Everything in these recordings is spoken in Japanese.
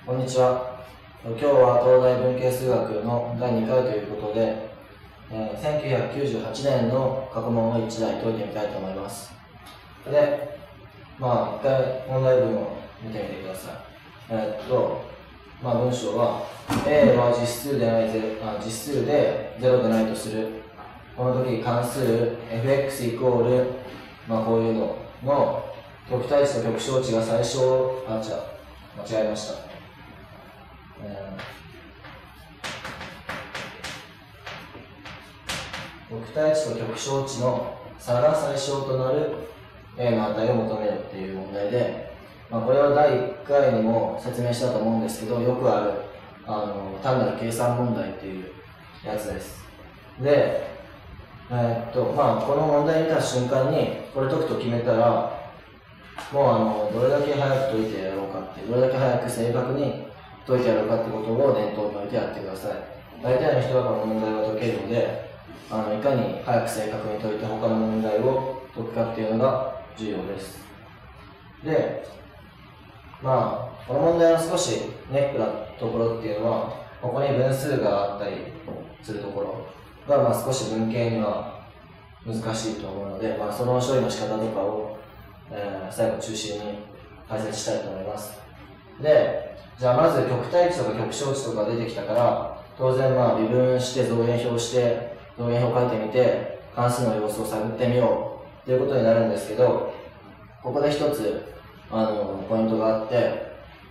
こんにちは。今日は東大文系数学の第2回ということで、1998年の過去問を1題解いてみたいと思います。で、一回問題文を見てみてください。文章は A は実数で0でないとする。この時関数 fx イコール、こういうのの極対値と極小値が最小、間違えました。極対値と極小値の差が最小となる A の値を求めるっていう問題で、これは第1回にも説明したと思うんですけど、よくある単なる計算問題っていうやつです。で、この問題見た瞬間にこれ解くと決めたら、もうどれだけ早く解いてやろうかって、どれだけ早く正確に解いてやろうかってことを念頭に置いてやってください。大体の人はこの問題が解けるので、いかに早く正確に解いて他の問題を解くかっていうのが重要です。で、この問題の少しネックなところっていうのは、ここに分数があったりするところが、少し文系には難しいと思うので、その処理の仕方とかを、最後中心に解説したいと思います。で、じゃあまず極対値とか極小値とか出てきたから、当然微分して増減表して増減表書いてみて関数の様子を探ってみようということになるんですけど、ここで一つポイントがあって、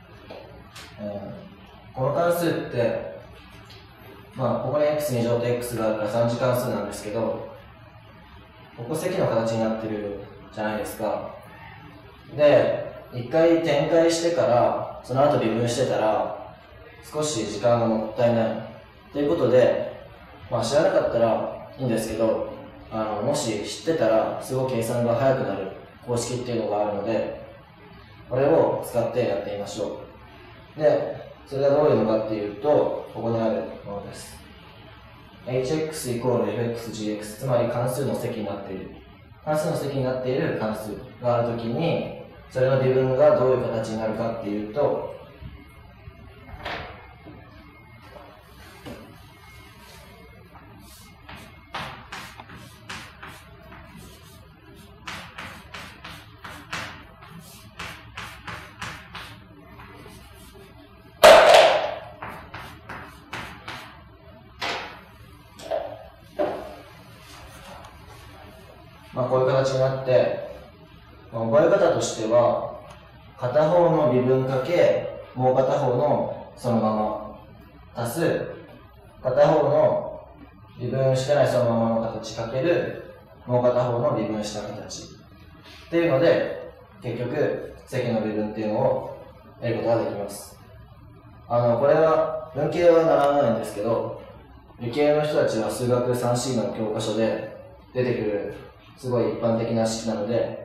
この関数ってここに x2 乗と x があるから3次関数なんですけど、ここ積の形になってるじゃないですか。で、一回展開してからその後微分してたら少し時間がもったいないということで、知らなかったらいいんですけど、もし知ってたらすごく計算が早くなる公式っていうのがあるので、これを使ってやってみましょう。で、それがどういうのかっていうと、ここにあるものです。hx イコール fxgx、つまり関数の積になっている。関数の積になっている関数があるときに、それの微分がどういう形になるかっていうと、こういう形になって、覚え方としては、片方の微分かけ、もう片方のそのまま、足す、片方の微分してないそのままの形かける、もう片方の微分した形。っていうので、結局、積の微分っていうのを得ることができます。これは、文系は習わないんですけど、理系の人たちは数学 3C の教科書で出てくる、すごい一般的な式なので、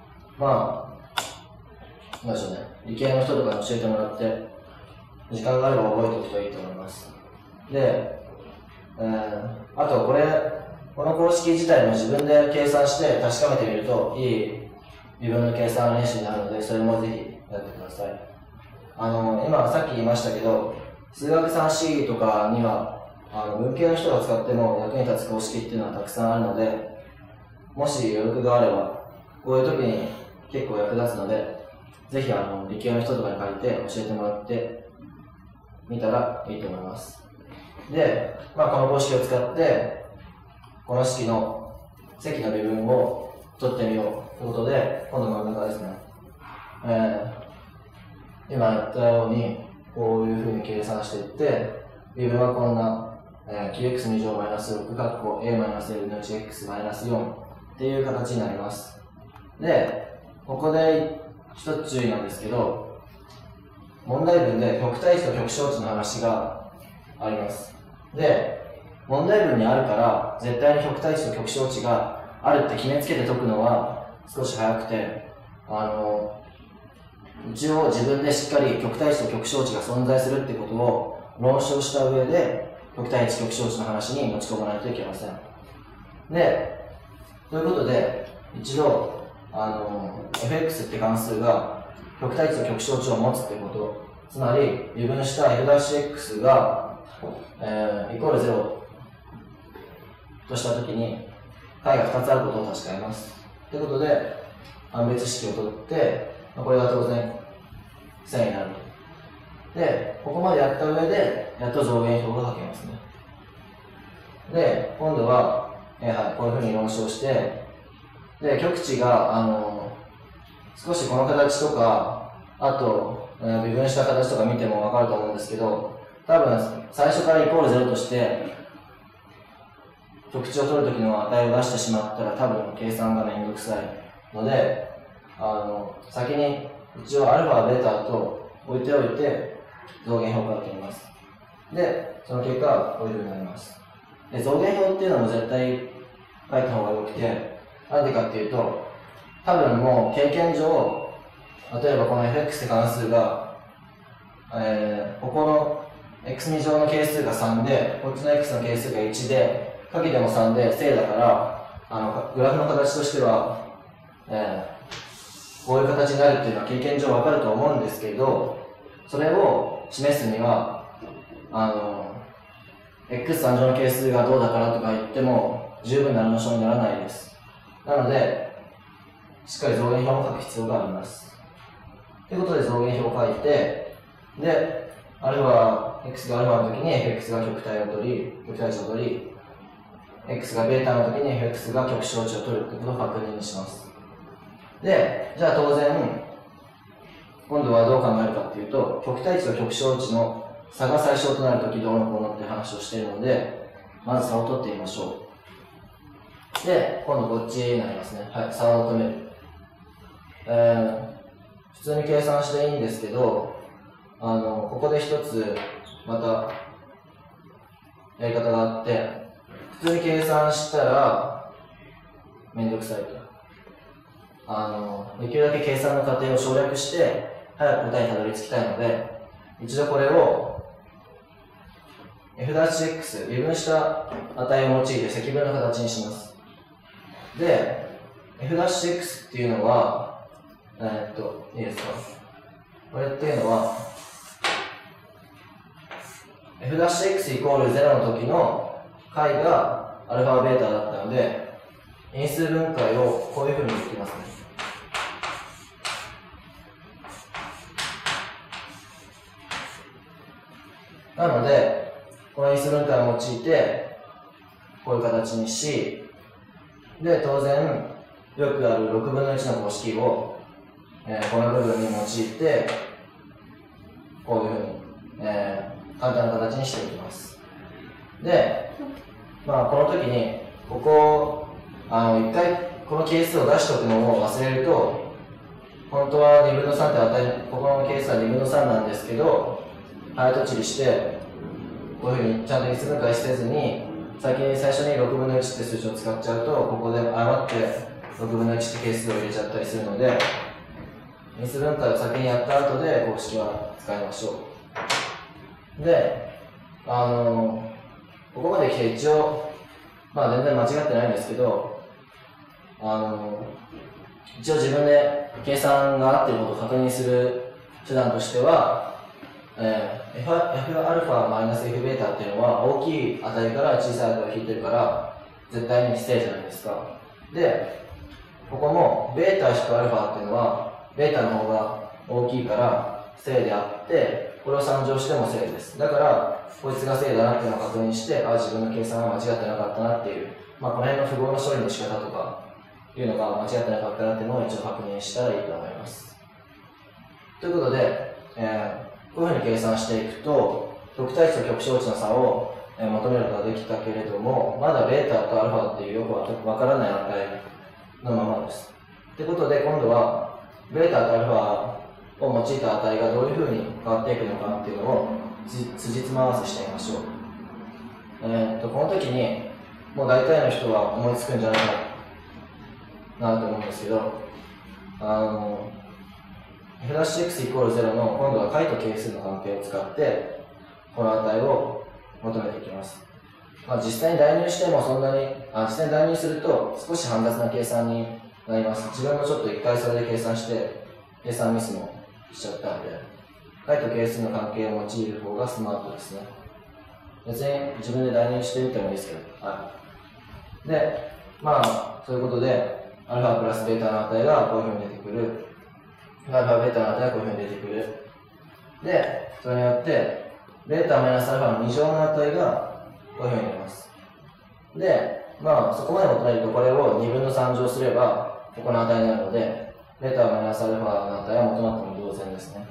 なんでしょうね、理系の人とかに教えてもらって、時間があれば覚えておくといいと思います。で、あとこの公式自体も自分で計算して確かめてみると、いい微分の計算練習になるので、それもぜひやってください。今さっき言いましたけど、数学 3C とかには、文系の人が使っても役に立つ公式っていうのはたくさんあるので、もし余力があれば、こういう時に結構役立つので、ぜひ理系の人とかに借りて教えてもらってみたらいいと思います。で、この公式を使って、この式の積の微分を取ってみようということで、今度真ん中ですね。今やったように、こういうふうに計算していって、微分はこんな、9x2 乗 -6 かっこ a-l のうち x-4っていう形になります。で、ここで一つ注意なんですけど、問題文で極対値と極小値の話があります。で、問題文にあるから、絶対に極対値と極小値があるって決めつけて解くのは少し早くて、一応自分でしっかり極対値と極小値が存在するってことを論証した上で、極対値極小値の話に持ち込まないといけません。で、ということで、一度、fx って関数が極対値と極小値を持つってこと、 つまり微分した F'(x) が、イコール0としたときに解が2つあることを確かめます。ということで、判別式を取って、これが当然線になると。で、ここまでやった上で、やっと増減表が書けますね。で、今度は、こういうふうに論証して、で、極値が、少しこの形とか、あと、微分した形とか見てもわかると思うんですけど、多分、最初からイコール0として、極値を取るときの値を出してしまったら、多分、計算がめんどくさいので、先に、一応、アルファ、ベータと置いておいて、増減表を書いてみます。で、その結果、こういうふうになります。で、増減表っていうのも絶対書いた方が良くて、なんでかっていうと、多分もう経験上、例えばこの fx って関数が、ここの x2 乗の係数が3で、こっちの x の係数が1で、かけても3で正だから、グラフの形としては、こういう形になるっていうのは経験上わかると思うんですけど、それを示すには、x3 乗の係数がどうだからとか言っても、十分な論証にならないです。なので、しっかり増減表を書く必要があります。ということで増減表を書いて、で、x がアルファの時に fx が極体値を取り、x がベータの時に fx が極小値を取るということを確認します。で、じゃあ当然、今度はどう考えるかっていうと、極体値と極小値の差が最小となるときどうのこうのって話をしているので、まず差を取ってみましょう。で、今度こっちになりますね。はい、差を求める。普通に計算していいんですけど、ここで一つ、また、やり方があって、普通に計算したら、めんどくさいと。できるだけ計算の過程を省略して、早く答えにたどり着きたいので、一度これを、f'(x) 微分した値を用いて積分の形にします。で、f'(x) っていうのは、いいですか？これっていうのは、f'(x) イコール0の時の解がアルファベータだったので、因数分解をこういうふうにできますね。なので、この因数分解を用いて、こういう形にし、で、当然、よくある6分の1の公式を、この部分に用いて、こういうふうに、簡単な形にしていきます。で、この時に、ここ、一回この係数を出しておくのを忘れると、本当は2分の3って値、ここの係数は2分の3なんですけど、早とちりして、こういうふうにちゃんと因数分解せずに、最初に6分の1って数字を使っちゃうと、ここで誤って6分の1って係数を入れちゃったりするので、因数分解を先にやった後で公式は使いましょう。で、ここまで来て一応、全然間違ってないんですけど、一応自分で計算が合っていることを確認する手段としては、Fα-Fβ っていうのは大きい値から小さい値を引いてるから絶対に正じゃないですか。で、ここも β-α っていうのはβの方が大きいから正であって、これを3乗しても正です。だからこいつが正だなっていうのを確認して、自分の計算は間違ってなかったなっていう、この辺の符号の処理の仕方とかいうのが間違ってなかったなっていうのを一応確認したらいいと思います。ということで、こういうふうに計算していくと、極体値と極小値の差を求めることができたけれども、まだ β と α っていうよくわからない値のままです。ということで、今度は β と α を用いた値がどういうふうに変わっていくのかっていうのを辻褄合わせしてみましょう。この時に、もう大体の人は思いつくんじゃないかなと思うんですけど、f'(x) イコール0の今度は解と係数の関係を使ってこの値を求めていきます。実際に代入してもそんなに実際に代入すると少し煩雑な計算になります。自分もちょっと一回それで計算して計算ミスもしちゃったので、 解と係数の関係を用いる方がスマートですね。別に自分で代入してみてもいいですけど。はい。で、まあ、そういうことで、アルファプラスベータの値がこういうふうに出てくる。アルファベータの値がこういうふうに出てくる。で、それによって、ベータマイナスアルファの2乗の値がこういうふうになります。で、まあ、そこまで求めると、これを2分の3乗すれば、ここの値になるので、ベータマイナスアルファの値は求まっても同然ですね。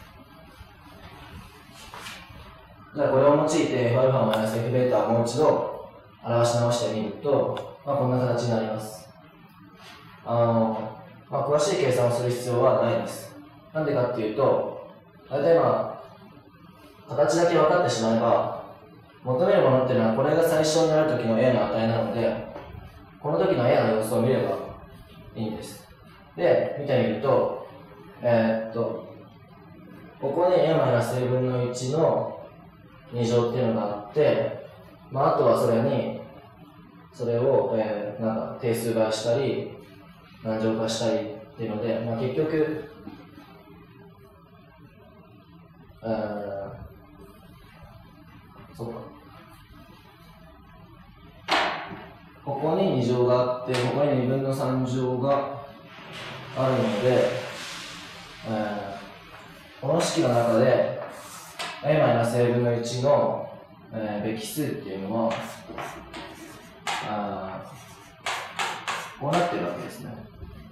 じゃあ、これを用いて、F アルファマイナス F ベータをもう一度表し直してみると、まあ、こんな形になります。まあ、詳しい計算をする必要はないです。なんでかっていうと、大体まあ、形だけ分かってしまえば、求めるものっていうのは、これが最小になる時の A の値なので、この時の A の様子を見ればいいんです。で、見てみると、ここに A マイナス A 分の1の2乗っていうのがあって、まあ、あとはそれを、なんか定数倍したり、何乗化したりっていうので、まあ、結局、そうか。ここに2乗があって、ここに2分の3乗があるので、この式の中で a-a 分の1の、べき数っていうのはこうなってるわけですね。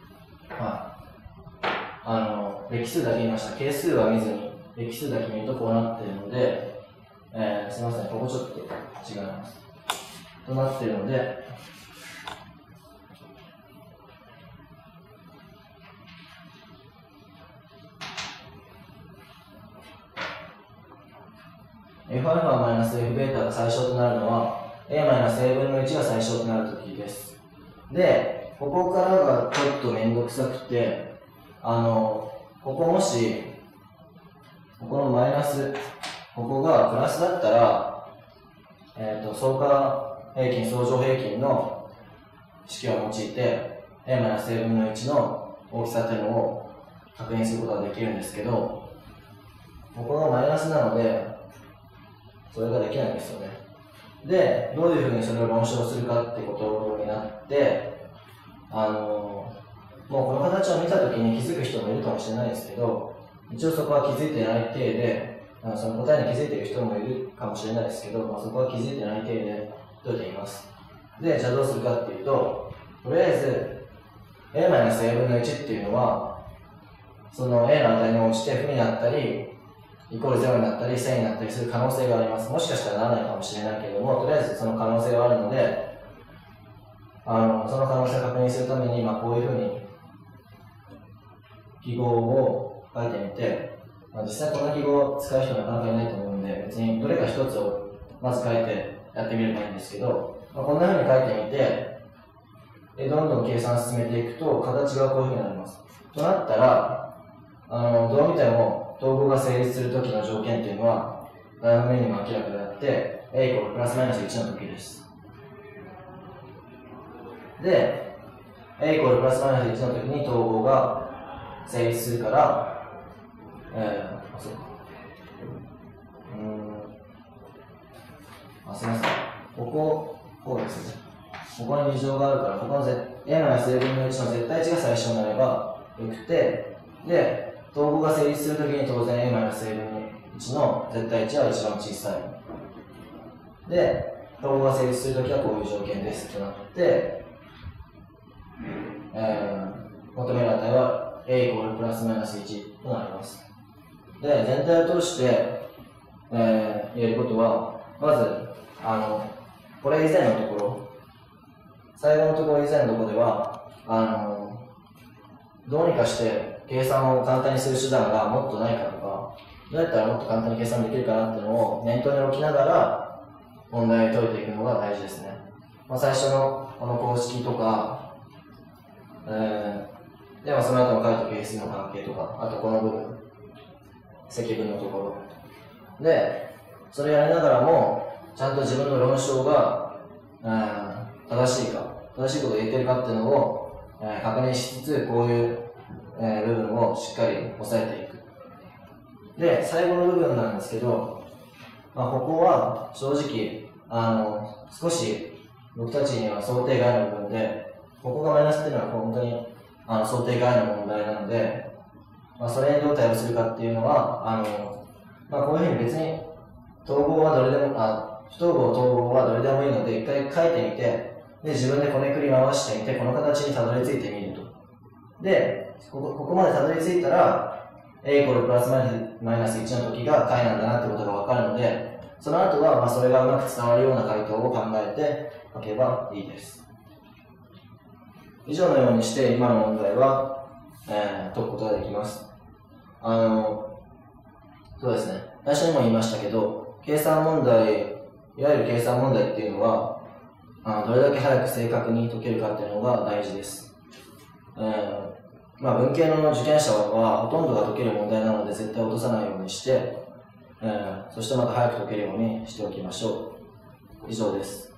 はい。べき数だけ見ました。係数は見ずに、べき数だけ見るとこうなってるので、すみません、ここちょっと違います。となってるので、F アルファマイナス F ベータが最小となるのは A マイナス A 分の1が最小となるときです。で、ここからがちょっとめんどくさくて、ここもし、ここのマイナス、ここがプラスだったら、相加平均、相乗平均の式を用いて A マイナス A 分の1の大きさというのを確認することができるんですけど、ここがマイナスなので、それができないんですよね。で、どういうふうにそれを論証するかってことになって、もうこの形を見たときに気づく人もいるかもしれないですけど、一応そこは気づいてない体で、その答えに気づいている人もいるかもしれないですけど、まあ、そこは気づいてない体で解いています。で、じゃあどうするかっていうと、とりあえず、A マイナス A 分の1っていうのは、その A の値に応じて負になったり、イコール0になったり、正になったりする可能性があります。もしかしたらならないかもしれないけれども、とりあえずその可能性があるので、その可能性を確認するために、まあ、こういうふうに記号を書いてみて、まあ、実際この記号を使う人なかなかいないと思うんで、別にどれか一つをまず書いてやってみればいいんですけど、まあ、こんなふうに書いてみて、どんどん計算進めていくと、形がこういうふうになります。となったら、どう見ても統合が成立するときの条件っていうのは、ダイアグラムにも明らかであって、A イコールプラスマイナス1のときです。で、A イコールプラスマイナス1のときに統合が成立するから、そうか。すみません。こうですね。ここに2乗があるから、ここの A-A 分の1の絶対値が最小になればよくて、で、統合が成立するときに当然 A-A 分の1の絶対値は一番小さい。で、統合が成立するときはこういう条件ですとなって、求める値は A イコールプラスマイナス1となります。で、全体を通して、言えることは、まず、これ以前のところ、最後のところ以前のところでは、どうにかして計算を簡単にする手段がもっとないかとか、どうやったらもっと簡単に計算できるかなっていうのを念頭に置きながら問題を解いていくのが大事ですね。まあ、最初のこの公式とか、ではその後の解と係数の関係とか、あとこの部分、積分のところ。で、それやりながらも、ちゃんと自分の論証が、正しいことを言ってるかっていうのを、確認しつつ、こういう、部分をしっかり押さえていく。 で、最後の部分なんですけど、ここは正直、少し僕たちには想定外の部分で、ここがマイナスっていうのは本当に想定外の問題なので、それにどう対応するかっていうのは、こういうふうに別に統合はどれでも、不統合統合はどれでもいいので、一回書いてみて、で、自分でこねくり回してみて、この形にたどり着いてみると。で、ここまでたどり着いたら、a イコールプラスマイナス1の時が解なんだなってことがわかるので、その後はそれがうまく伝わるような回答を考えて書けばいいです。以上のようにして今の問題は、解くことができます。そうですね。最初にも言いましたけど、計算問題、いわゆる計算問題っていうのは、どれだけ早く正確に解けるかっていうのが大事です。文系の受験者はほとんどが解ける問題なので絶対落とさないようにして、そしてまた早く解けるようにしておきましょう。以上です。